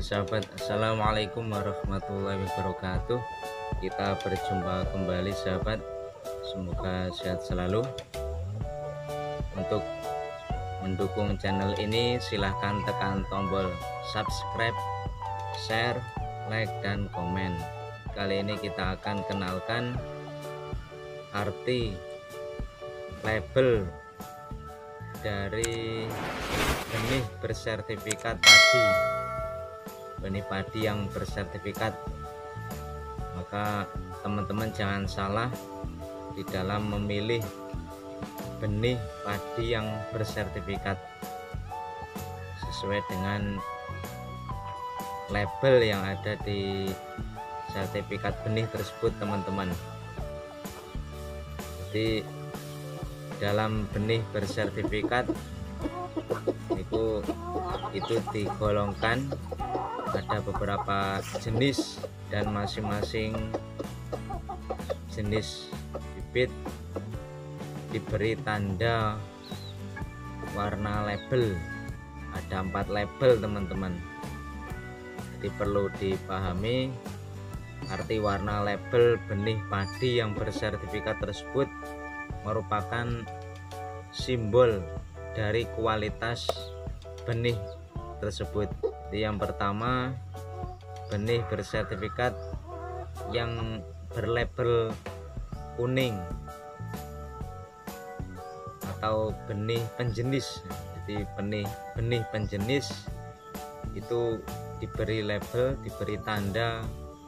sahabat, assalamualaikum warahmatullahi wabarakatuh. Kita berjumpa kembali sahabat, semoga sehat selalu. Untuk mendukung channel ini silahkan tekan tombol subscribe, share, like, dan komen. Kali ini kita akan kenalkan arti label dari benih bersertifikat padi. Benih padi yang bersertifikat, maka teman-teman jangan salah di dalam memilih benih padi yang bersertifikat sesuai dengan label yang ada di sertifikat benih tersebut teman-teman. Jadi dalam benih bersertifikat itu digolongkan ada beberapa jenis, dan masing-masing jenis bibit diberi tanda warna label. Ada 4 label teman-teman, jadi perlu dipahami arti warna label benih padi yang bersertifikat tersebut merupakan simbol dari kualitas benih tersebut. Jadi yang pertama, benih bersertifikat yang berlabel kuning atau benih penjenis. Jadi benih penjenis itu diberi label, diberi tanda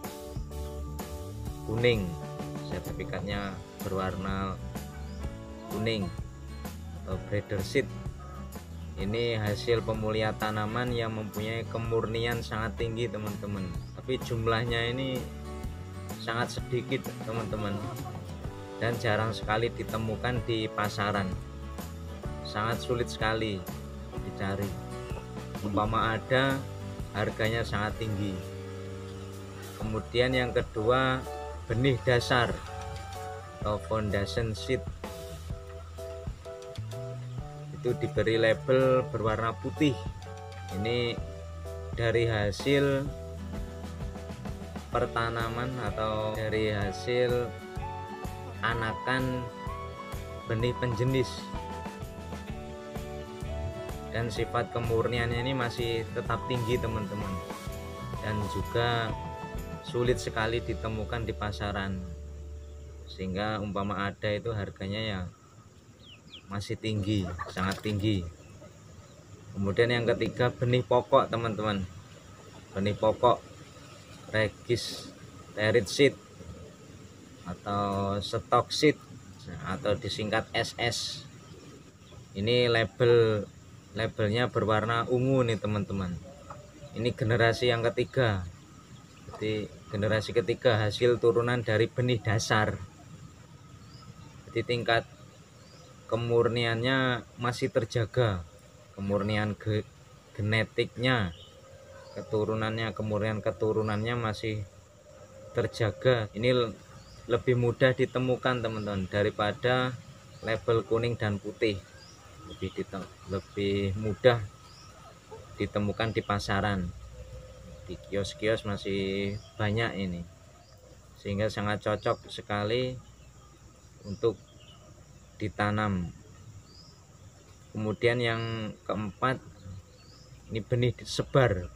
kuning, sertifikatnya berwarna kuning atau breeder seed. Ini hasil pemulihan tanaman yang mempunyai kemurnian sangat tinggi teman-teman, tapi jumlahnya ini sangat sedikit teman-teman, dan jarang sekali ditemukan di pasaran, sangat sulit sekali dicari. Umpama ada, harganya sangat tinggi. Kemudian yang kedua, benih dasar atau foundation seed itu diberi label berwarna putih. Ini dari hasil pertanaman atau dari hasil anakan benih penjenis, dan sifat kemurniannya ini masih tetap tinggi teman-teman, dan juga sulit sekali ditemukan di pasaran, sehingga umpama ada itu harganya ya masih tinggi, sangat tinggi. Kemudian yang ketiga, benih pokok teman-teman, benih pokok registered seed atau stock seed atau disingkat SS. Ini labelnya berwarna ungu nih teman-teman. Ini generasi yang ketiga. Jadi generasi ketiga hasil turunan dari benih dasar. Jadi tingkat kemurniannya masih terjaga, kemurnian genetiknya, kemurnian keturunannya masih terjaga. Ini lebih mudah ditemukan teman-teman daripada label kuning dan putih, lebih mudah ditemukan di pasaran, di kios-kios masih banyak ini, sehingga sangat cocok sekali untuk ditanam. Kemudian yang keempat, ini benih sebar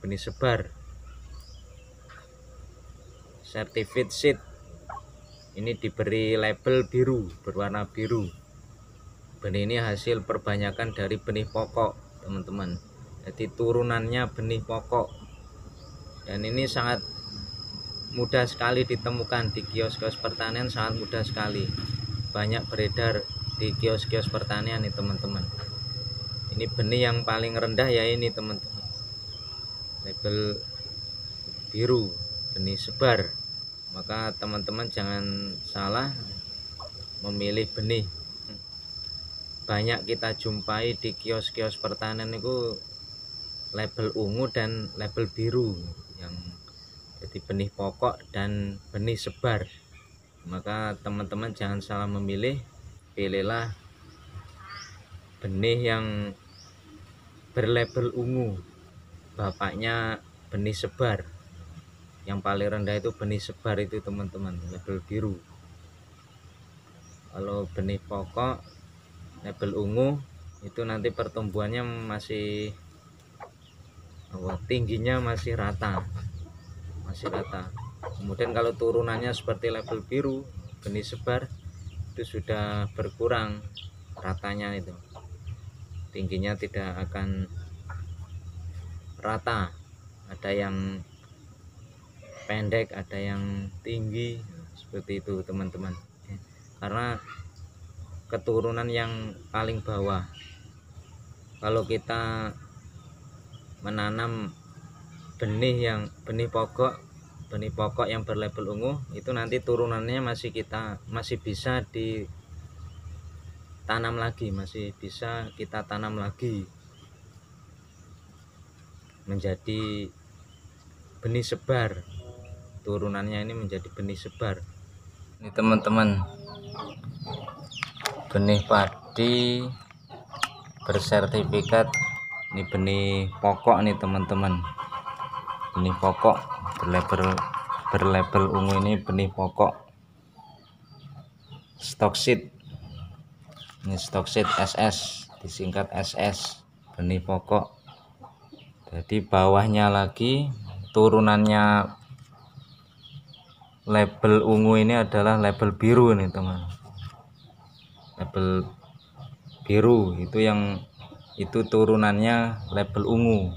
certified seed. Ini diberi label biru, berwarna biru. Benih ini hasil perbanyakan dari benih pokok teman-teman, jadi turunannya benih pokok, dan ini sangat mudah sekali ditemukan di kios-kios pertanian, sangat mudah sekali, banyak beredar di kios-kios pertanian nih teman-teman. Ini benih yang paling rendah ya ini teman-teman, label biru, benih sebar. Maka teman-teman jangan salah memilih benih. Banyak kita jumpai di kios-kios pertanian itu label ungu dan label biru, yang jadi benih pokok dan benih sebar. Maka teman-teman jangan salah memilih, pilihlah benih yang berlabel ungu, bapaknya benih sebar. Yang paling rendah itu benih sebar itu teman-teman, label biru. Kalau benih pokok label ungu itu nanti pertumbuhannya masih tingginya masih rata. Kemudian kalau turunannya seperti label biru benih sebar itu sudah berkurang ratanya, itu tingginya tidak akan rata, ada yang pendek ada yang tinggi seperti itu teman-teman, karena keturunan yang paling bawah. Kalau kita menanam benih pokok yang berlabel ungu itu nanti turunannya masih bisa ditanam lagi, kita tanam lagi menjadi benih sebar. Turunannya ini menjadi benih sebar. Ini teman-teman, benih padi bersertifikat. Ini benih pokok nih teman-teman, benih pokok berlabel ungu, ini benih pokok Stockseed. Ini Stockseed SS, disingkat SS, benih pokok. Jadi bawahnya lagi turunannya label ungu ini adalah label biru nih teman. Label biru itu turunannya label ungu.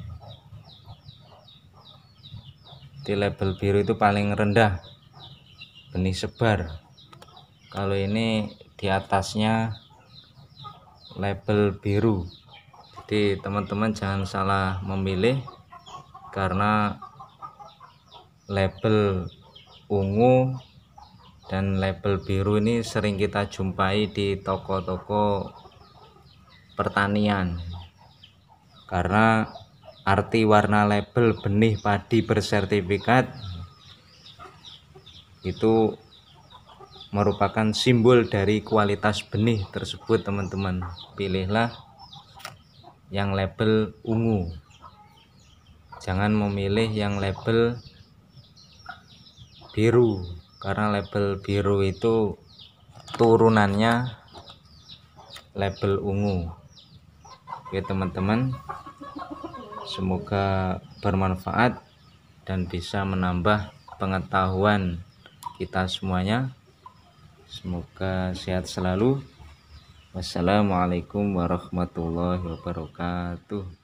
Di label biru itu paling rendah benih sebar. Kalau ini di atasnya label biru. Jadi teman-teman jangan salah memilih, karena label ungu dan label biru ini sering kita jumpai di toko-toko pertanian. Karena arti warna label benih padi bersertifikat itu merupakan simbol dari kualitas benih tersebut teman-teman. Pilihlah yang label ungu, jangan memilih yang label biru, karena label biru itu turunannya label ungu. Oke teman-teman, semoga bermanfaat dan bisa menambah pengetahuan kita semuanya. Semoga sehat selalu. Wassalamualaikum warahmatullahi wabarakatuh.